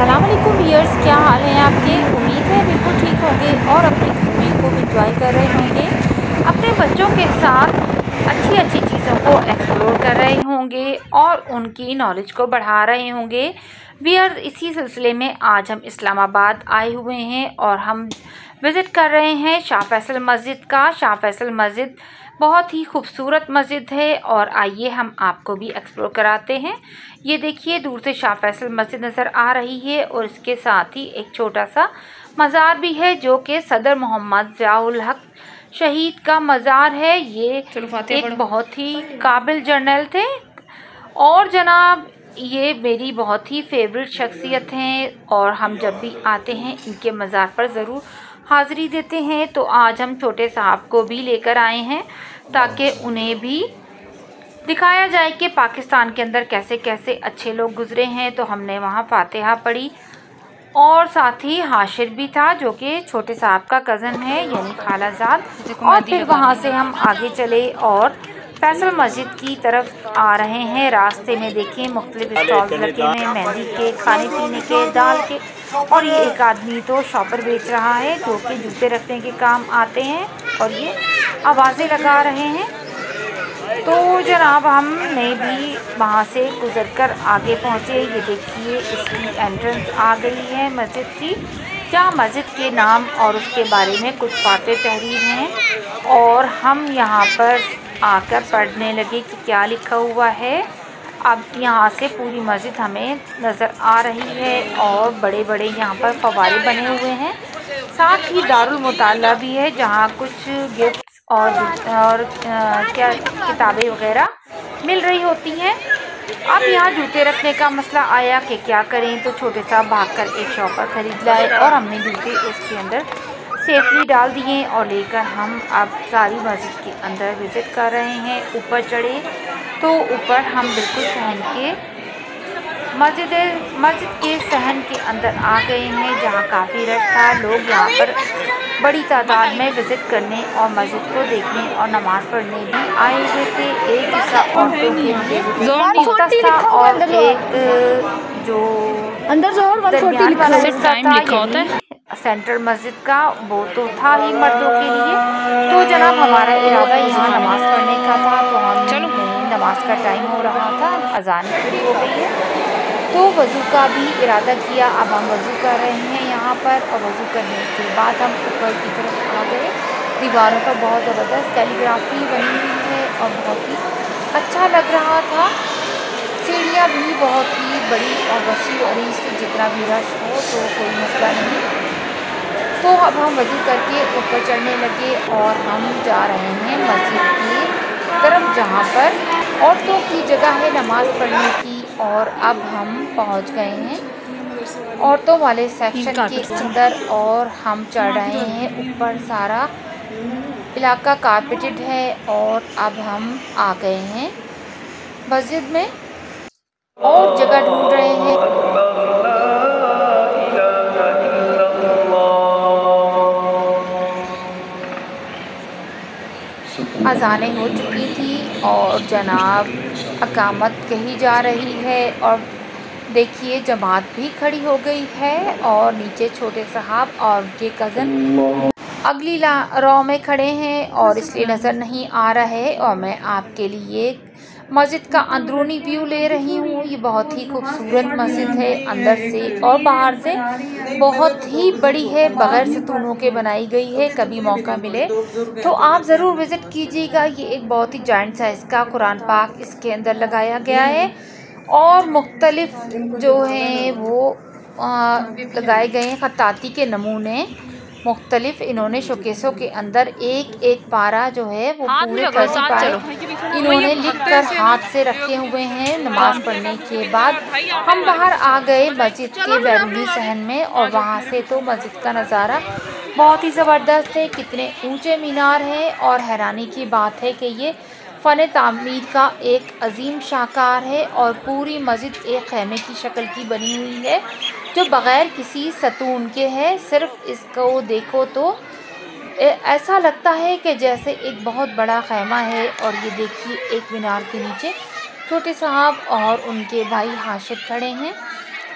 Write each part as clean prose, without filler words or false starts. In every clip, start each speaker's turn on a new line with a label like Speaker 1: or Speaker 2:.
Speaker 1: अस्सलाम वालेकुम व्यूअर्स, क्या हाल है आपके। उम्मीद है बिल्कुल ठीक होंगे और अपनी गर्मी को एंजॉय कर रहे होंगे। अपने बच्चों के साथ अच्छी अच्छी चीज़ों को एक्सप्लोर कर रहे होंगे और उनकी नॉलेज को बढ़ा रहे होंगे। व्यूअर्स, इसी सिलसिले में आज हम इस्लामाबाद आए हुए हैं और हम विज़िट कर रहे हैं शाह फैसल मस्जिद का। शाह फैसल मस्जिद बहुत ही खूबसूरत मस्जिद है और आइए हम आपको भी एक्सप्लोर कराते हैं। ये देखिए, दूर से शाह फैसल मस्जिद नज़र आ रही है और इसके साथ ही एक छोटा सा मज़ार भी है जो कि सदर मोहम्मद ज़ियाउल हक शहीद का मज़ार है। ये एक बहुत ही काबिल जर्नल थे और जनाब ये मेरी बहुत ही फेवरेट शख्सियत हैं और हम जब भी आते हैं इनके मज़ार पर ज़रूर हाज़िरी देते हैं। तो आज हम छोटे साहब को भी लेकर आए हैं ताकि उन्हें भी दिखाया जाए कि पाकिस्तान के अंदर कैसे कैसे अच्छे लोग गुजरे हैं। तो हमने वहाँ फातिहा पढ़ी और साथ ही हाशिर भी था जो कि छोटे साहब का कज़न है यानी खालाजाद। और फिर वहाँ से हम आगे चले और फैसल मस्जिद की तरफ आ रहे हैं। रास्ते में देखिए मुख्तलिफ स्टॉल्स लगे हैं मेहंदी के, खाने पीने के, दाल के। और ये एक आदमी तो शॉपर बेच रहा है जो कि जूते रखने के काम आते हैं और ये आवाज़ें लगा रहे हैं। तो जनाब हमने भी वहाँ से गुज़रकर आगे पहुँचे। ये देखिए इसकी एंट्रेंस आ गई है मस्जिद की, जहाँ मस्जिद के नाम और उसके बारे में कुछ बातें तहरीर हैं और हम यहाँ पर आकर पढ़ने लगे कि क्या लिखा हुआ है। अब यहाँ से पूरी मस्जिद हमें नज़र आ रही है और बड़े बड़े यहाँ पर फव्वारे बने हुए हैं। साथ ही दारुल मुताला भी है जहाँ कुछ गिफ्ट्स और क्या किताबें वगैरह मिल रही होती हैं। अब यहाँ जूते रखने का मसला आया कि क्या करें, तो छोटे साहब भागकर एक शॉपर ख़रीद लाए और हमने जूते उसके अंदर सेफली डाल दिए और लेकर हम अब सारी मस्जिद के अंदर विज़िट कर रहे हैं। ऊपर चढ़े तो ऊपर हम बिल्कुल सहन के मस्जिद के सहन के अंदर आ गए हैं जहाँ काफ़ी रश था। लोग यहाँ पर बड़ी तादाद में विज़िट करने और मस्जिद को देखने और नमाज़ पढ़ने भी आए हुए थे। एक हिस्सा औरतों के लिए मुख्तस था और एक जो दरमियान वाला हिस्सा था यानी सेंट्रल मस्जिद का वो तो था ही मर्दों के लिए। तो जनाब हमारा इरादा यहाँ नमाज़ पढ़ने का था, तो हम नमाज का टाइम हो रहा था, अजान शुरू हो गई है तो वज़ू का भी इरादा किया। अब हम वज़ू कर रहे हैं यहाँ पर और वज़ू करने के बाद हम ऊपर की तरफ आ गए। दीवारों पर बहुत ज़बरदस्त कैलीग्राफी बनी हुई है और बहुत ही अच्छा लग रहा था। सीढ़ियाँ भी बहुत ही बड़ी और वसी और इससे जितना भी रश हो तो कोई मसला नहीं। तो अब हम वज़ू करके ऊपर चढ़ने लगे और हम जा रहे हैं मस्जिद की तरफ जहाँ पर औरतों की जगह है नमाज़ पढ़ने की। और अब हम पहुँच गए हैं औरतों वाले सेक्शन के अंदर और हम चढ़ रहे हैं ऊपर। सारा इलाका कारपेटेड है और अब हम आ गए हैं मस्जिद में और जगह ढूंढ रहे हैं। अज़ानें हो चुकी थी और जनाब अकामत कही जा रही है और देखिए जमात भी खड़ी हो गई है और नीचे छोटे साहब और उनके कज़न अगली रॉ में खड़े हैं और इसलिए नज़र नहीं आ रहा है। और मैं आपके लिए मस्जिद का अंदरूनी व्यू ले रही हूँ। ये बहुत ही खूबसूरत मस्जिद है, अंदर से और बाहर से बहुत ही बड़ी है, बग़ैर सतूनों के बनाई गई है। कभी मौका मिले तो आप ज़रूर विज़िट कीजिएगा। ये एक बहुत ही जायंट साइज़ का कुरान पाक इसके अंदर लगाया गया है और मुख्तलिफ जो हैं वो लगाए गए हैं खत्ताती के नमूने मुख्तलिफ। इन्होंने शोकेसों के अंदर एक एक पारा जो है वो पूरे 30 पारे इन्होंने लिखकर हाथ से रखे हुए हैं। नमाज पढ़ने के बाद हम बाहर आ गए मस्जिद के बैरूनी सहन में और वहाँ से तो मस्जिद का नज़ारा बहुत ही ज़बरदस्त है। कितने ऊंचे मीनार हैं और हैरानी की बात है कि ये फ़न तामीर का एक अजीम शाहकार है और पूरी मस्जिद एक खैमे की शक्ल की बनी हुई है जो बग़ैर किसी सतून के है। सिर्फ़ इसको देखो तो ऐसा लगता है कि जैसे एक बहुत बड़ा खैमा है। और ये देखिए एक मीनार के नीचे छोटे साहब और उनके भाई हाशिर खड़े हैं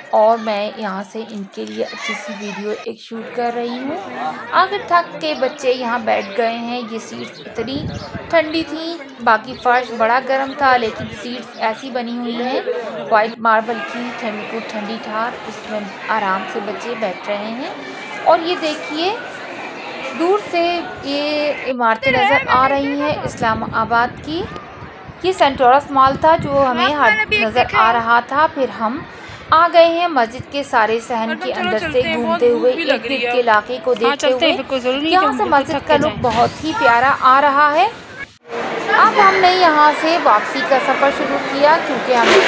Speaker 1: और मैं यहाँ से इनके लिए अच्छी सी वीडियो एक शूट कर रही हूँ। आखिर थक के बच्चे यहाँ बैठ गए हैं। ये सीट्स इतनी ठंडी थी, बाकी फर्श बड़ा गर्म था, लेकिन सीट्स ऐसी बनी हुई हैं वाइट मार्बल की, ठंडी ठार, इसमें आराम से बच्चे बैठ रहे हैं। और ये देखिए दूर से ये इमारतें नज़र आ रही हैं इस्लामाबाद की। ये सेंटोरस मॉल था जो हमें नज़र आ रहा था। फिर हम आ गए हैं मस्जिद के सारे सहन के अंदर से घूमते हुए, इर्द गिर्द के इलाके को देखते हुए। यहाँ से मस्जिद का लुक बहुत ही प्यारा आ रहा है। अब हमने यहाँ से वापसी का सफ़र शुरू किया, क्योंकि हमने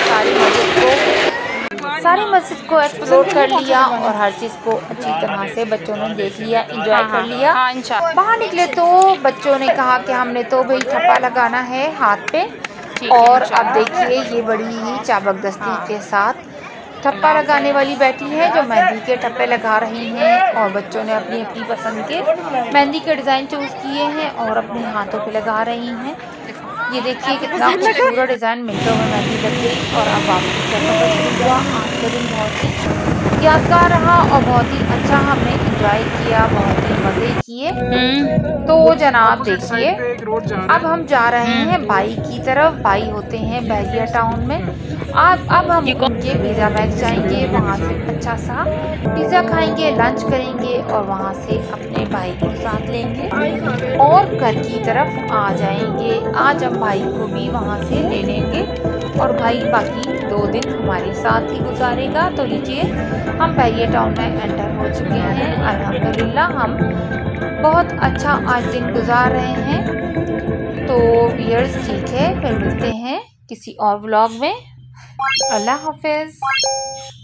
Speaker 1: सारी मस्जिद को एक्सप्लोर कर लिया और हर चीज़ को अच्छी तरह से बच्चों ने देख लिया, एंजॉय कर लिया। बाहर निकले तो बच्चों ने कहा कि हमने तो भाई ठप्पा लगाना है हाथ पे। और अब देखिए ये बड़ी ही चाबकदस्ती के साथ ठप्पा लगाने वाली बैठी है जो मेहंदी के ठप्पे लगा रही हैं। और बच्चों ने अपनी अपनी पसंद के मेहंदी के डिज़ाइन चूज़ किए हैं और अपने हाथों पे लगा रही हैं। ये देखिए कितना खूबसूरत डिज़ाइन, मिनटों में मेहंदी लग गई। और अब वापसी का सफ़र शुरू हुआ। आज का दिन बहुत ही यादगार रहा और बहुत ही अच्छा हमने एंजॉय किया, बहुत ही मज़े किए। तो जनाब देखिए अब हम जा रहे हैं बाई की तरफ। बाई होते हैं बहरिया टाउन में। अब हम उनके पिज़्ज़ा बैग जाएंगे, वहाँ से अच्छा सा पिज़्ज़ा खाएंगे, लंच करेंगे और वहाँ से अपने भाई को साथ लेंगे और घर की तरफ आ जाएंगे। आज हम भाई को भी वहाँ से ले लेंगे और भाई बाकी 2 दिन हमारे साथ ही गुजारेगा। तो लीजिए हम बहरिया टाउन में एंटर हो चुके हैं। अल्हम्दुलिल्लाह हम बहुत अच्छा आज दिन गुजार रहे हैं। तो व्यूअर्स ठीक है, फिर मिलते हैं किसी और व्लॉग में। अल्लाह हाफिज़।